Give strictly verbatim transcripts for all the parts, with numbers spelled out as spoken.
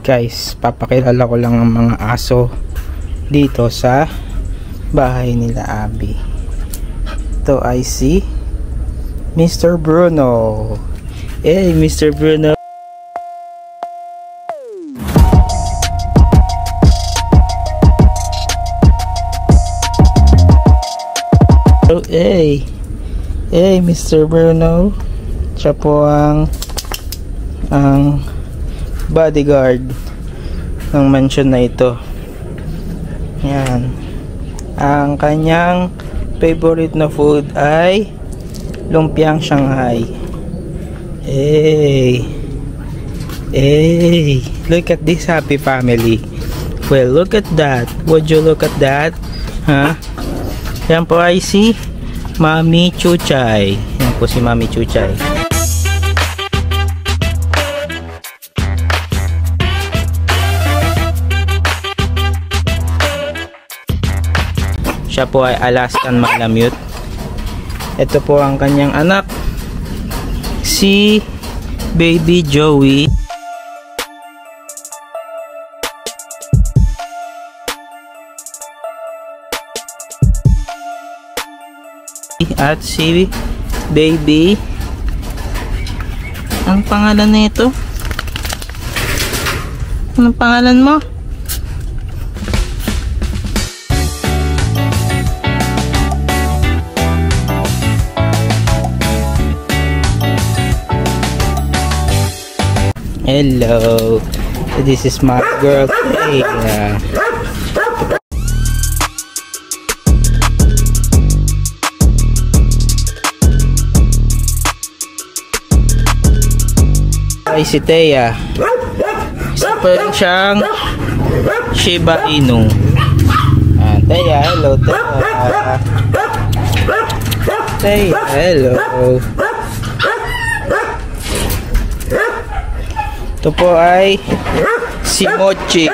Guys, papakilala ko lang ang mga aso dito sa bahay nila Abby. Ito ay si Mister Bruno. Hey, Mister Bruno. Oh, hey. Hey, Mister Bruno. Siya po ang ang bodyguard ng mansion na ito. Yan. Ang kanyang favorite na food ay lumpiang Shanghai. Hey. Hey. Look at this happy family. Well, look at that. Would you look at that? Huh? Yan po ay si Mami Chuchay. Yan po si Mami Chuchay. Siya po ay Alaskan Malamute. Ito po ang kanyang anak, si Baby Joey. At si Baby, ang pangalan nito? Anong pangalan mo? Hello, this is my girl Thea. Ay si Thea. Isa pa rin siyang Shiba Inu. Ah, Thea, hello Thea. Thea, hello. Ito po ay si Mochi.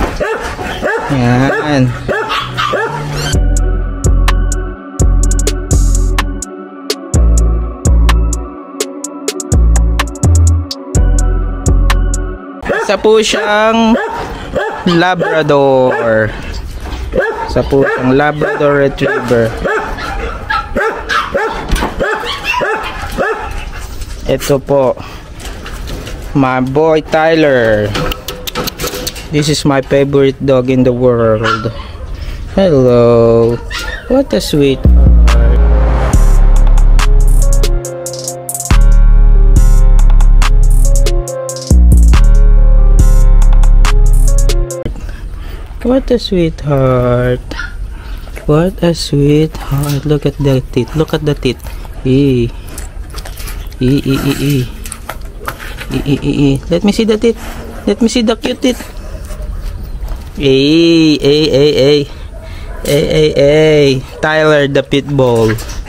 Yan. Isa po siyang Labrador. Isa po siyang Labrador Retriever. Ito po, my boy Tyler. This is my favorite dog in the world. Hello. What a sweet heart. What a sweetheart. What a sweetheart. Look at the teeth. Look at the teeth. E. E e e e. E, e, e, e. Let me see the teeth. Let me see the cute teeth. Hey, hey, hey, hey. Hey, hey, hey. Tyler the Pitbull.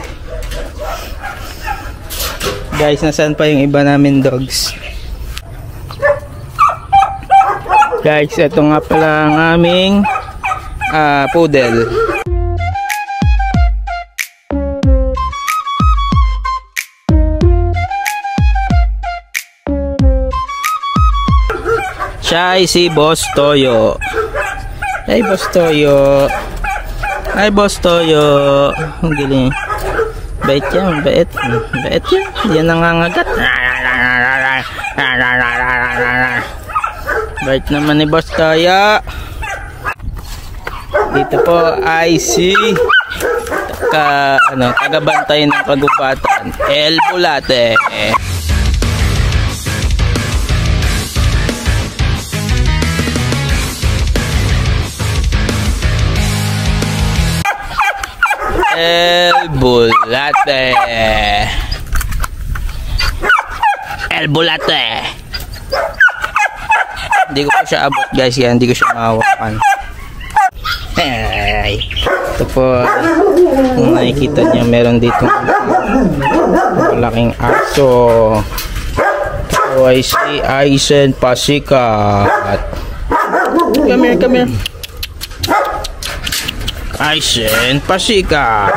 Guys, nasaan pa yung iba namin dogs? Guys, ito nga pala ang aming uh, poodle. Siya ay si Boss Toyo. Ay, Boss Toyo. Ay, Boss Toyo. Ang galing. Bait yan, bait. Bait yan. Yan nangangagat. Bait naman ni Boss Toyo. Dito po ay si ka, ano, tagabantay ng pagubatan, El Bulate. El Bulate. El Bulate. Hindi ko po siya abot guys, kaya hindi ko siya mahawakan. Hey. Ito po, kung nakikita niyo, meron dito malaking aso. Ito ay si Aizen Pasikat. Come here, come here. Aizen Pasikat.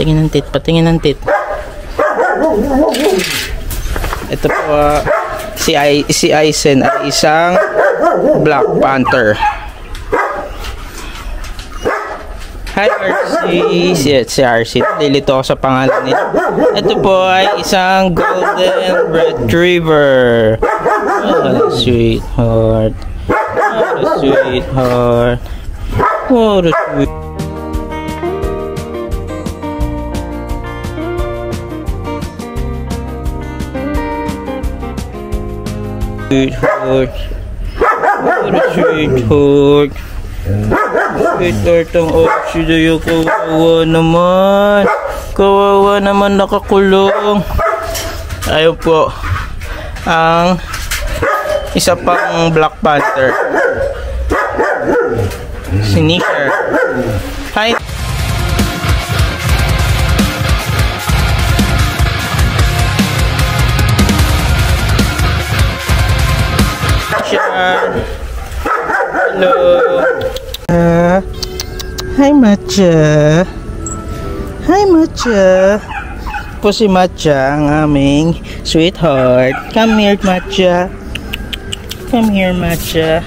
Patingin ng tit, patingin ng tit. Ito po, uh, si, I, si Aizen ay isang Black Panther. Hi R C, si, si R C, nalilito ako sa pangalan nito. Ito po ay isang Golden Retriever. What a sweetheart. What a sweetheart. What a sweet. Sweetheart. What a sweetheart. Sweetheart ang oxydo, kawawa naman. Kawawa naman, nakakulong. Ayun po ang isa pang Black Panther, si Nisher. Hi. Hello. Uh, hi Matcha. Hi Matcha. Po si Matcha, ang aming sweetheart. Come here Matcha. Come here Matcha.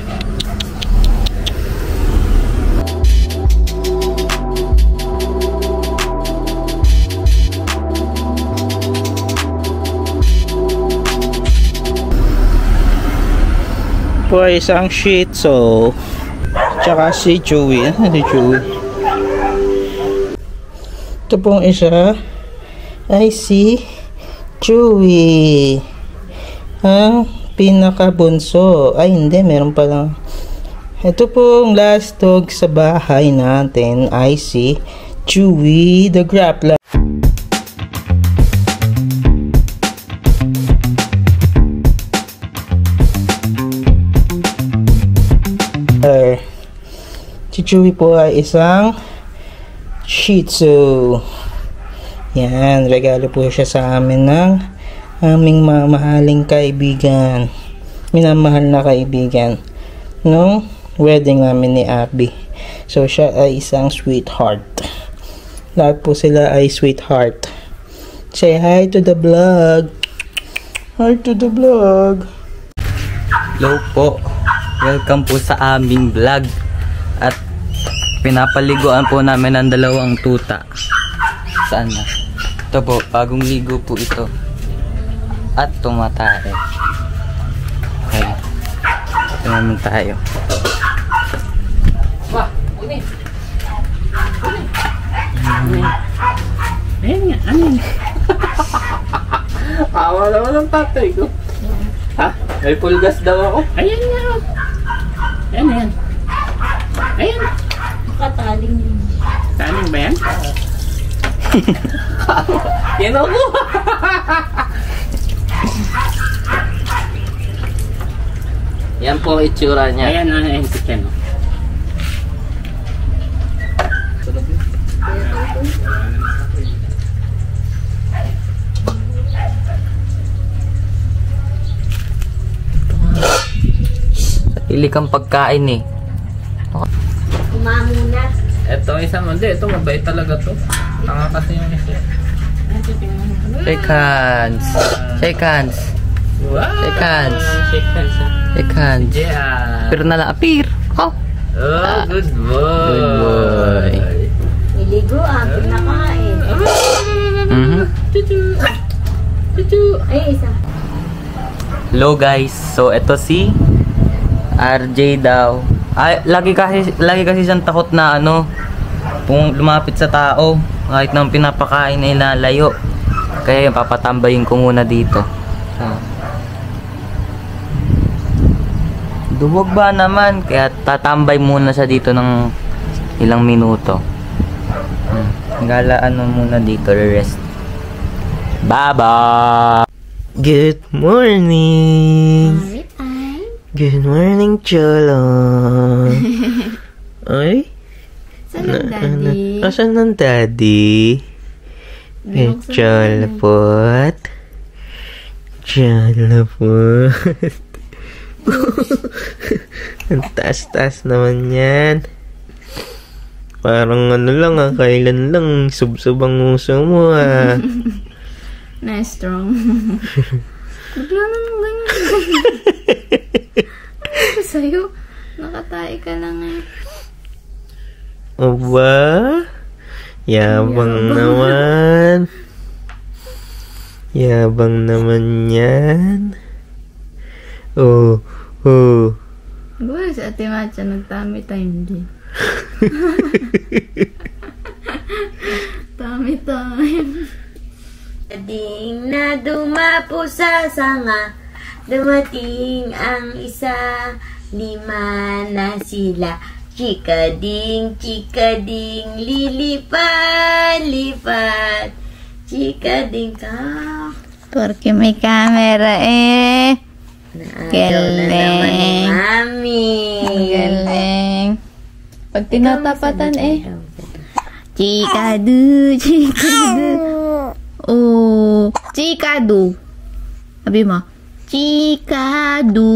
Po ay isang Shih Tzu. Tsaka si Chewy. Ano si Chewy? Ito pong isa ay si Chewy. Ang pinakabunso. Ay hindi, meron pa lang. Ito pong last dog sa bahay natin ay si Chewy the Grappler. Si Chewy po ay isang Shih Tzu. Yan, regalo po siya sa amin ng aming mamahaling kaibigan. Minamahal na kaibigan nung wedding namin ni Abby. So siya ay isang sweetheart. Lahat po sila ay sweetheart. Say hi to the vlog. Hi to the vlog. Hello po. Welcome po sa aming vlog. At pinapaliguan po namin ang dalawang tuta. Saan na? Ito po, bagong ligo po ito. At tumatay. Okay. Ito naman tayo. Wah, ini. Ayan nga, ano yun? Awa naman ang tatay ko. Ha? May pulgas daw ako? Ayan nga. Ayan, ayan. Ayan. Kataling yun. Taling ba yan? Yan ako. Yan po ang itsura niya. Ayan na yung chicken. Sarili kang pagkain eh. Kumamuna. Ito isa mo. Hindi, ito mabait talaga to. Tanga kasi yung isa. Shake hands. Shake hands. Wow! Shake hands. Shake hands. Shake hands. Yeah. Apir na lang. Apir. Oh. Oh, good boy. Good boy. Niligo ah, pinakain. Mm-hmm. Tutu. Tutu. Ay, isa. Hello guys. So ito si R J daw. Ay, lagi kasi lagi kasi siyang takot na ano, kung lumapit sa tao, kahit nang pinapakain ay lalayo. Kaya yung papatambayin ko muna dito. So, duwag ba naman? Kaya tatambay muna siya dito ng ilang minuto. Hmm. Galaan mo muna dito, rest. Bye-bye! Good morning! Good morning, Cholong! Ay? Saan ang daddy? Asan ang daddy? Eh, Cholapot. Cholapot. Ang taas-taas naman yan. Parang ano lang ah, kailan lang sub-sub ang uso mo ah. Na strong. Bigla na nang ganyan. Ano sa'yo? Nakatae ka lang eh. Aba? Yabang naman. Yabang naman yan. Oh, oh. Buhay si Ate Matcha, nagtami time din. Tami time. Ding na dumapo sa sanga, dumating ang isa, lima na sila. Chikading, chikading, lilipad, lipad. Chikading ka. Porque may camera eh. Galing. Na naman ni Mami. Galing. Pag tinatapatan eh. Chikadu, chikadu. Oh, chikadu. Sabi mo, chikadu.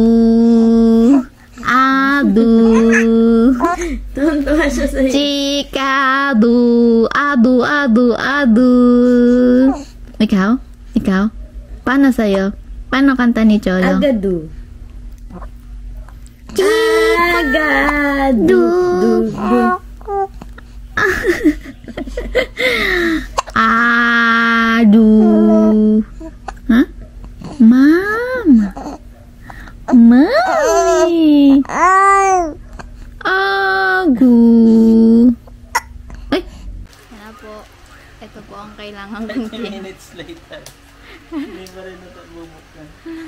Adu. Tuntua siya sa'yo. Chikadu. Adu, adu, adu. Ikaw? Ikaw? Paano sa'yo? Paano kanta ni Cholo? Agadu. Agadu. Adu. Hah? Mama. Mami. Agu. Ay. Yan po. Ito po ang kailangan kong twenty minutes later. Hindi pa rin natagbubukan.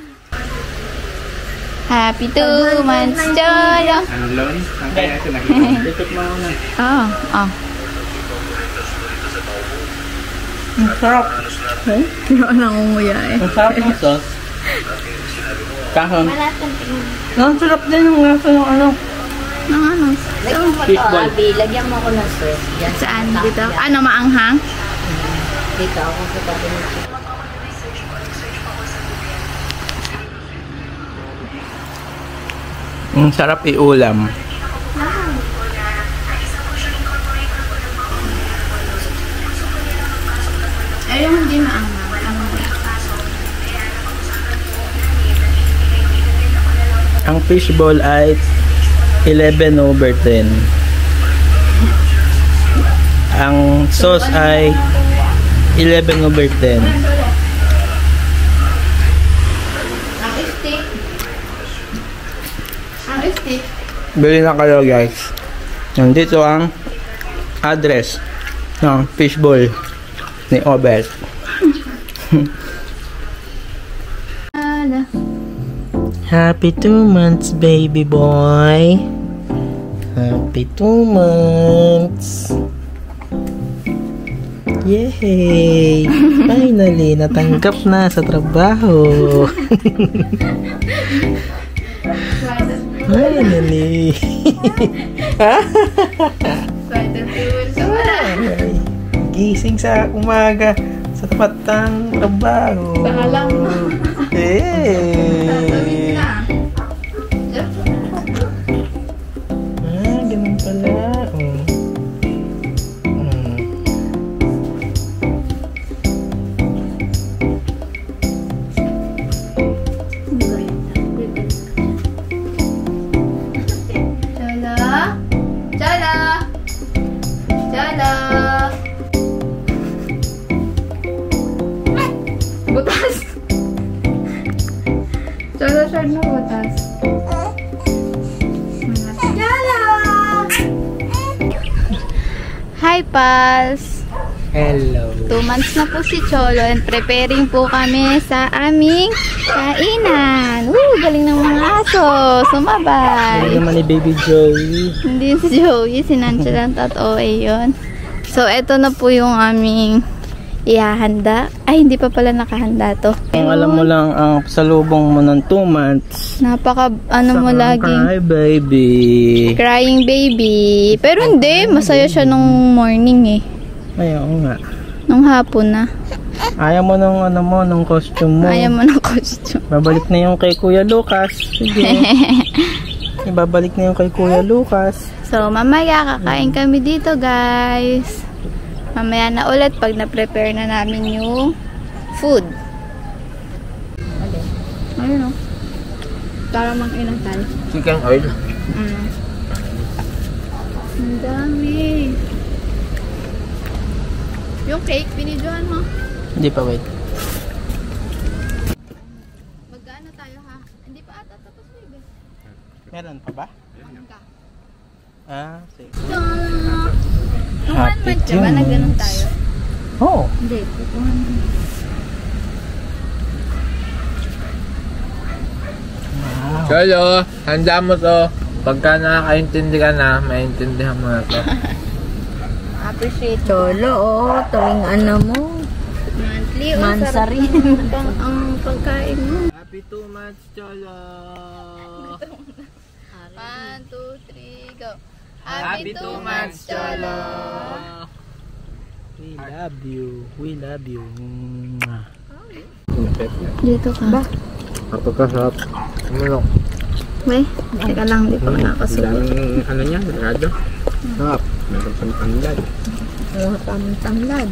Happy two months, Cholo. Ano loan? Ang kaya ito nakita. Tikot mo na. Oo. Oh. Ang sarap. Eh? Hindi ko nangunguya eh. Ang sarap ng sauce. Kahon. Ang sarap din yung lasa ng ano. Ng ano? Lagyan mo Fish ito, ball. Abi. Lagyan mo ako ng sauce. Yan. Saan? Dito? Ano, maanghang? Dito ako sa tabi ng chicken. Ang sarap iulam. Ay, yung hindi maanghang. Ang fishball ay eleven over ten. Ang sauce ay eleven over ten. Ang stick. Ang stick. Bili na kayo guys. Nandito ang address ng fishball ni Obet. Ala. Happy two months, baby boy. Happy two months. Yay! Finally, natanggap na sa trabaho. Finally. Ay, gising sa umaga sa tapat ng trabaho. Sakalang. Hey! Ah, ganun pala. Oh. Hmm. Chala. Chala. Chala. Butas. Chala, shard na butas. Chala. Hi, Pals. Hello. Two months na po si Cholo and preparing po kami sa aming kainan. Woo! Galing ng mga aso. Sumabay. Ano naman ni Baby Joey? Hindi si Joey. Si Nancy lang at O A yun. So, eto na po yung aming ihahanda. Ay, hindi pa pala nakahanda to. Kung alam mo lang ang salubong mo ng two months. Napaka, ano mo laging Hi, baby. crying baby. Pero hindi. Masaya siya nung morning eh. Ay, oo nga. Nung hapon na. Ayaw mo ng ano mo, ng costume mo. Ayaw mo ng costume. Babalik na yung kay Kuya Lucas. Sige. Ibabalik na yung kay Kuya Lucas. So, mamaya kakain kami dito, guys. Mamaya na ulit pag na-prepare na namin yung food. Ayun o. Para mag-ilang tayo. Chicken oil. Mm. Ang dami. Yung cake, binidyoan mo. Hindi pa, wait. Mag-ano tayo ha? Hindi pa ata tapos baby. Meron pa ba? Meron ka. Ah, sige. Nung one Happy month ka ba na ganun tunes. tayo? Oh. Hindi, pupuhan mo. Wow. Cholo, handa mo to. Pagka nakakaintindi ka na, maintindihan mo na to. Appreciate Cholo, oh, tuwing ano mo. monthly o Mansari. sarap ng pang, ang pagkain mo. Happy two months, Cholo! One, two, three, go. Happy two months, Cholo! We love you. We love you. Mwah. Dito ka. Ba? Napagkasarap. Ano? Weh, teka lang, di pa nakakasuot. Ang ano niya, rado. Sarap. Meron pang tanglad. Oh, tam-tamlad.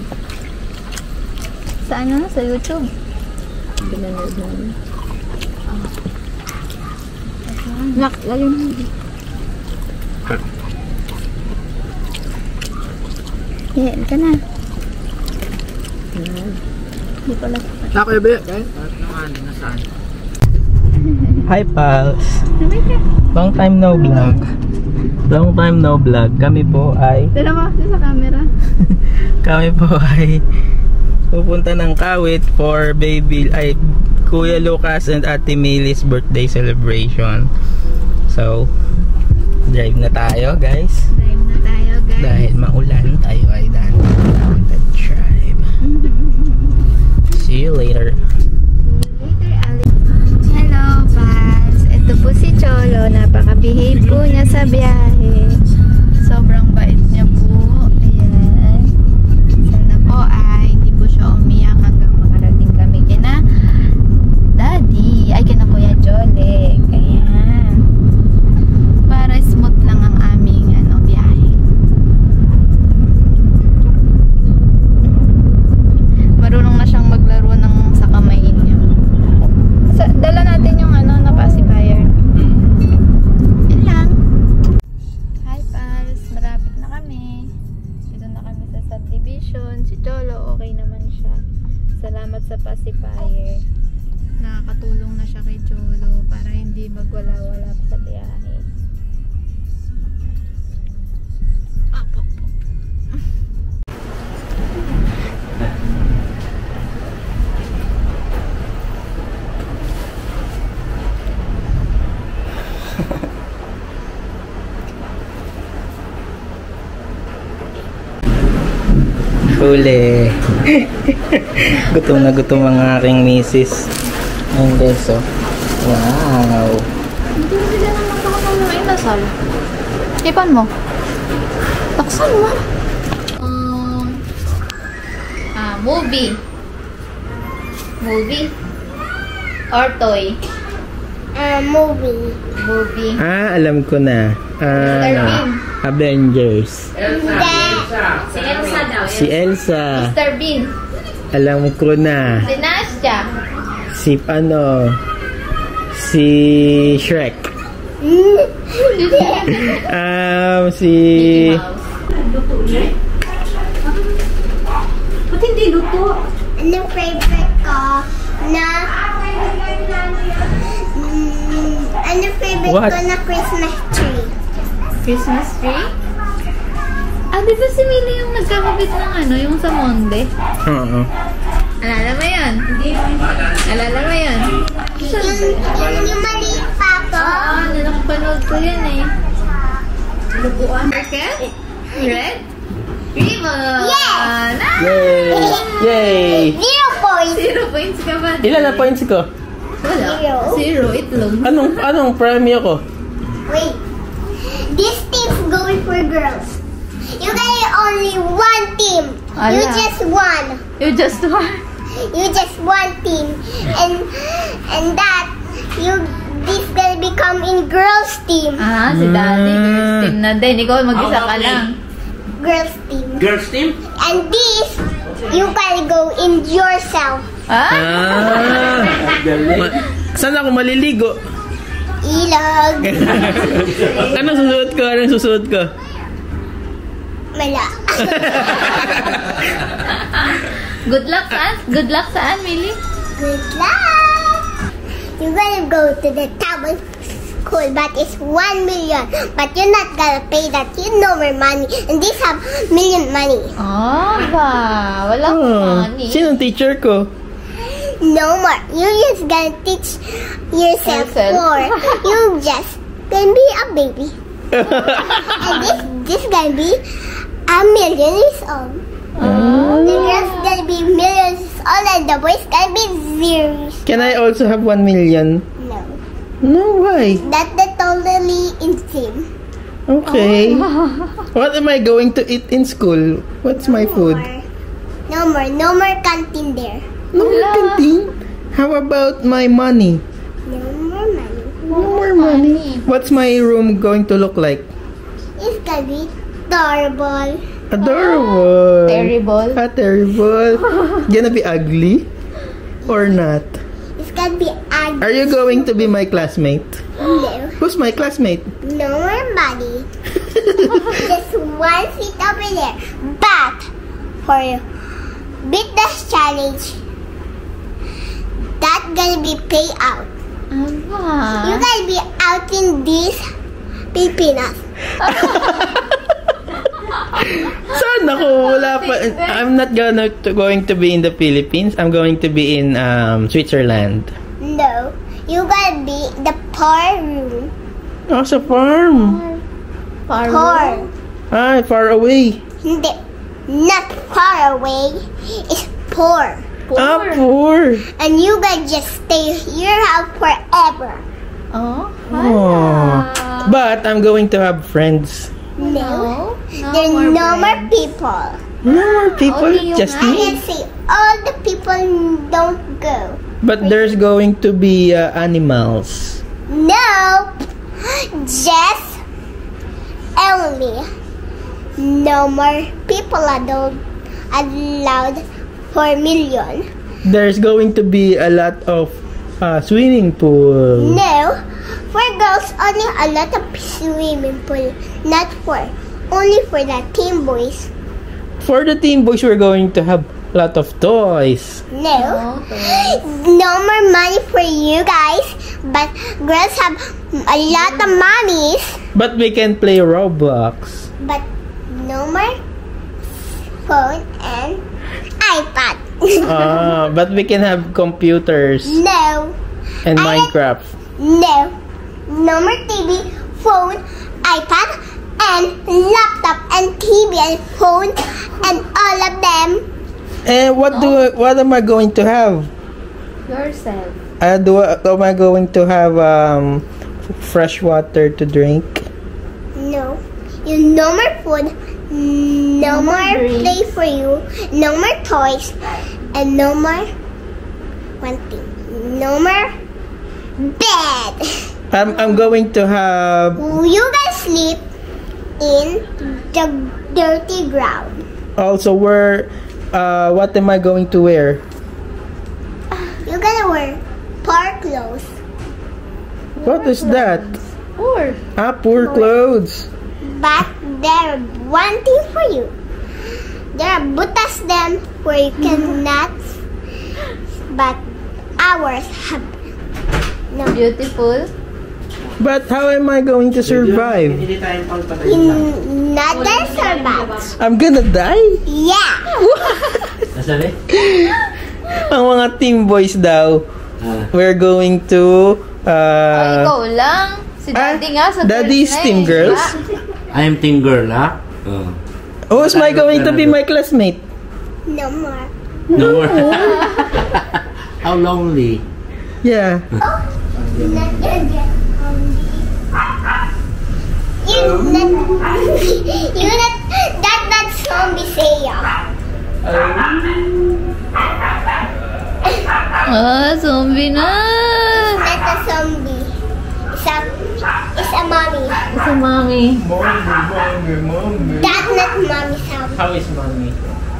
Sa ano? Sa YouTube? Pinanood namin. Nak, lalo na. Yeah, ka na. Di pala. Ako yung biyak, guys. At naman, nasaan? Hi, pals. Namay ka. Long time no vlog. Long time no vlog. Kami po ay... Dala mo sa camera. Kami po ay... pupunta ng Kawit for baby... ay... Kuya Lucas and Ate Millie's birthday celebration. So... drive na tayo, guys. Drive na tayo, guys. Dahil maulan, tayo ay daan na drive. See you later. Later, Alex. Hello, pals. Ito po si Cholo. Napaka-behave po niya sa biyahe. Sobrang bait niya po. Ayan. Sana po ay hindi po siya umiyak hanggang makarating kami kina Daddy. Ay, kina Kuya Jole. Ayan. Para smooth lang ang aming ano, biyahe. Marunong na siyang maglaro ng sa kamay niya. Sa, dala natin yung ano, na pacifier. Yun lang. Hi, pals. Marapit na kami. Dito na kami sa subdivision. Si Cholo, okay naman siya. Salamat sa pacifier. Nakakatulong na siya kay Cholo para hindi magwala-wala sa biyahe. Apo. Huli. Gutom na gutom ang aking misis. Ayun, guys, oh. Wow. Hindi mo sila naman makakalaw ng inasal. Tipan mo. Taksan mo. Um, ah, movie. Movie. Or toy. Ah, movie. Movie. Ah, alam ko na. Ah, Mister Bean. Avengers. Si Elsa daw. Si Elsa. Mister Bean. Alam ko na. Si Nastia. Si ano? Si Shrek. Um, si... Ba't hindi luto? Anong favorite ko na... Mm, anong favorite What? ko na Christmas tree? Christmas tree? Ah, di ba si Millie yung nagkakabit ng ano, yung sa Monde? Oo. Alala mo yun? Alala mo yun? Yung, yung, yung maliit pa ko. Oo, na nakapanood ko yun eh. Circle? Red? Ribbon! Yes! Yay! Yay! Zero points. Zero points ka ba? Ilan na points ko? Wala. Zero. Zero, itlog. Anong anong premyo ko? Wait. This team's going for girls. You guys only one team. You Ala. just won. You just won. You just one team. And and that you this gonna become in girls team. Ah, si Daddy, girls team na din. Ikaw mag-isa ka lang. Girls team. Girls team? And this, you can go in yourself. Ah? Ah. Ma- Saan ako maliligo? Ilog. Anong susuot ko? Anong susuot ko? Mala. Good luck saan? Good luck saan, Millie? Good luck. You're gonna go to the town school, but it's one million. But you're not gonna pay that. You know more money, and this have million money. Ah, ba? Walang Oh, money. sinong teacher ko? No more. You just gonna teach yourself Yourself. more. You just gonna be a baby. And this this gonna be a million years old. Ah. The girls gonna be millions years old, and the boys gonna be zeros. Can I also have one million? No, No, why? that's the totally insane. Okay. What am I going to eat in school? What's my food? No more. No more canteen there. No more canteen. How about my money? No more money. No more money. What's my room going to look like? It's gonna be adorable. Adorable. Terrible. Ah, terrible. Gonna be ugly? Or not? It's gonna be ugly. Are you going to be my classmate? No. Who's my classmate? No more money. Just one seat over there. But for you, beat this challenge, that's gonna be payout. Aba. You're gonna be out in these Pilipinas. Saan ako? Wala pa. I'm not gonna to, going to be in the Philippines. I'm going to be in um, Switzerland. No, you're gonna be the poor room. Oh, sa farm. Far Poor. Ah, far away. Hindi, not far away. It's poor. Ah, poor. And you guys just stay here out forever. Oh, Oh. But I'm going to have friends. No, No. No there more are no more friends. people. No more people. Only you Just I me. can see all the people don't go. But there's going to be uh, animals. No, just only. No more people are don't allowed for million. There's going to be a lot of uh, swimming pool. No, for girls only a lot of swimming pool. Not for only for the teen boys. For the teen boys, we're going to have a lot of toys. No, Okay. no more money for you guys. But girls have a lot of money. But we can play Roblox. But no more phone and iPad. Ah, but we can have computers No, and I- Minecraft. no, no more T V, phone, iPad, and laptop and T V and phone and all of them. And what do what am I going to have? Yourself. Uh, do am I going to have um fresh water to drink? No, you no more food, no, No more more drinks. play for you, no more toys, and no more one thing, no more bed. I'm I'm going to have. You guys sleep in the dirty ground. Also, where, uh, what am I going to wear? You're gonna wear poor clothes. What is that? Poor. Ah, poor clothes. But there one thing for you. There are butas them where you cannot, but ours have no. Beautiful. But how am I going to survive? Hindi tayo pagpatay. In not gonna survive. I'm gonna die? Yeah. Nasabi? Ang mga team boys daw, Ah. we're going to, Ay, uh, ikaw lang. Si ah, Daddy nga sa Daddy is girls na team eh. girls? Yeah. I am team girl, ha? Oh. who's my going to be my classmate? No more. No more. How lonely. Yeah. Not gonna get hungry. You not. You not. That that zombie say yeah. Ah, zombie na. Not a zombie. It's a mommy. It's a mommy. Mommy, mommy, mommy. That's not mommy sound. How is mommy?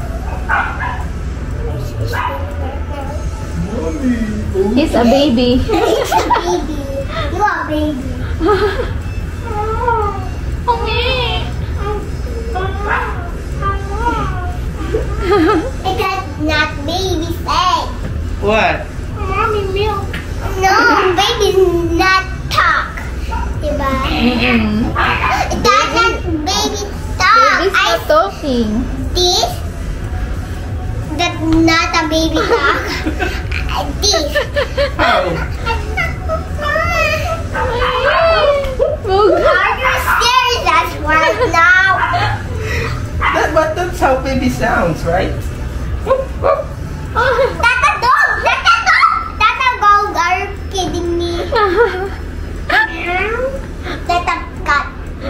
He's a baby. It's a baby. You are a baby. It's not baby say. What? Mommy milk. No, baby not talk. Diba? Mm-mm. That's not baby talk. Baby's I not talking. this. That's not a baby talk. This. How? Mug. Are you serious? That's right now. That, but that's how baby sounds, right? That's a dog. That's a dog. That's a dog. Are you kidding me? That's a cat.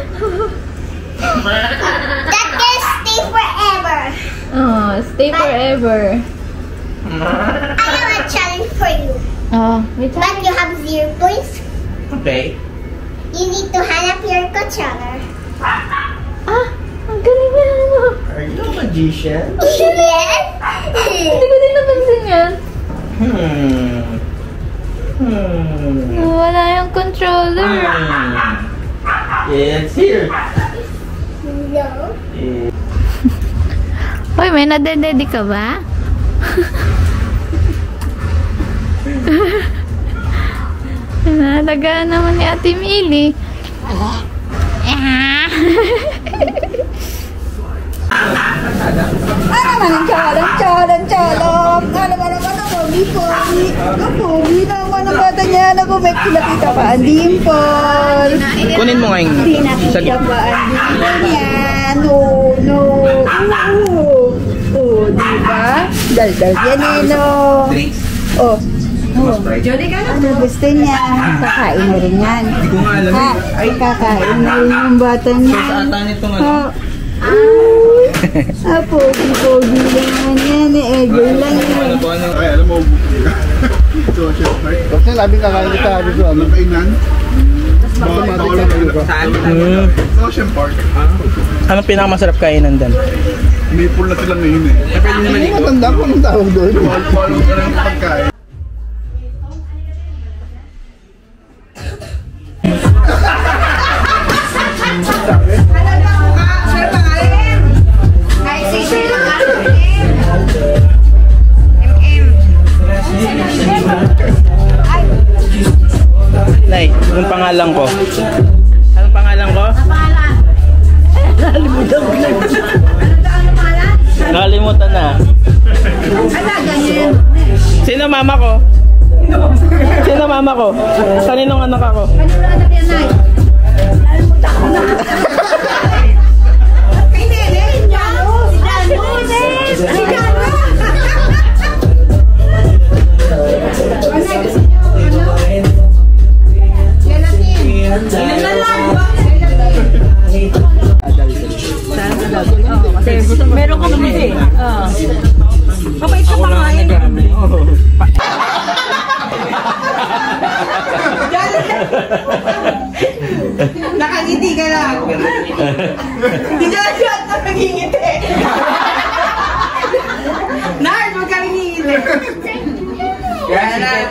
That can stay forever. Oh, stay forever. I have a challenge for you. Oh, wait. But you have zero points. Okay. You need to hand up your controller. Ah, ang galing na mo. Are you a magician? Yes. Hindi ko din napansin yan. Hmm. Hmm. Wala yung controller. Hmm. It's here. No. Hoy, may nadededy ka ba? Nalagaan naman ni Ate Mili. Ano naman chalang chalang chalang. Ano ba naman ang pogi pogi? Ang pogi naman ang bata niya. Ako may kinakita pa ang dimple. Kunin mo nga yung... Hindi nakita pa ang dimple niya. No, no. Oo. Oo, diba? Dal-dal yan eh, no. Drinks. Oh. Oh. Ano gusto niya? Kakain na rin yan. Hindi ko nga alam. Ha? Ay, kakain na rin yung bata niya. Sa ata nitong ano. Ah, ah, pogi-pogi lang naman yan eh. Eager lang yan. Ay, alam mo, social part. Kasi labing kakain kita dito, ano? Kainan? Bawal lang kayo ka. Saan? Mm. Social part. Anong pinakamasarap kainan doon? Maple na sila ngayon eh. Eh, pwede naman Hindi ikaw. matanda ko ng tawag doon. Bawal ka lang pagkain. Nay, anong pangalan ko? Anong pangalan ko? Nakalimutan na. Sino mama ko? Sino mama ko? Kaninong anak ako? Meron ka naman eh. Ah. Kapait ka pa nga eh. Nakangiti ka lang. Hindi ka lang siya nakangingiti. Nard, huwag kang ngingiti. Yan na.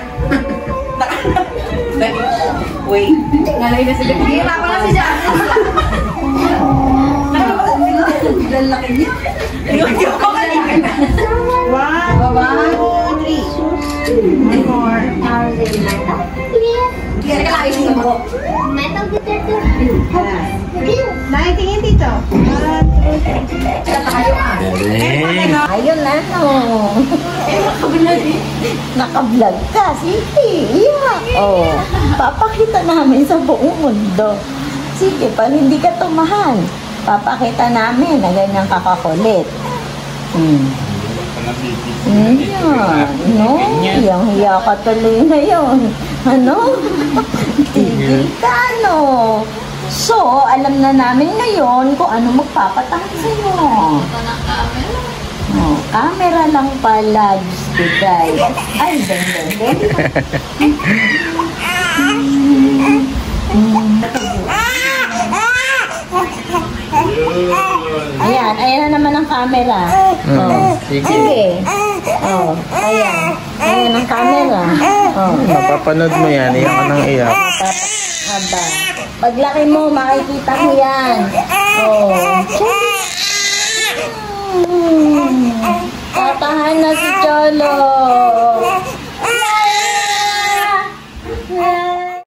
Wait. Ngalay na sila. Hira ko na si Jan. Lalaki niya. One, one, two, three. And more. Kaya ka lang isip mo. Metal detector. Nakitingin dito. One, two, three. Ayun na, no. Nakablog ka, sige. Yeah. Oh, papakita namin sa buong mundo. Sige, pag hindi ka tumahan, papakita namin na ganyan kakakulit. Hmm. Hmm, yan. No, yung hiya ka tuloy na yun. Ano? Tigil ka, no? So, alam na namin ngayon kung ano magpapatakot sa'yo. Oh, camera lang pala, gusto guys. Ay, ganda, ganda. Ayan, ayan na naman ang camera. Oh, Sige. sige. Oh, ayan. Ayan ang camera. Oh. Napapanood mo yan, iyak ka ng iyak. Aba. Paglaki mo, makikita mo yan. Oh. Hmm. Tatahan na si Cholo.